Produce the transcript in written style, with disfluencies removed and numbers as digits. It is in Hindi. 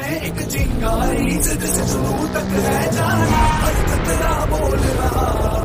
में एक चिंगारी जिद से जुनून तक है जाना, हर खतरा बोल रहा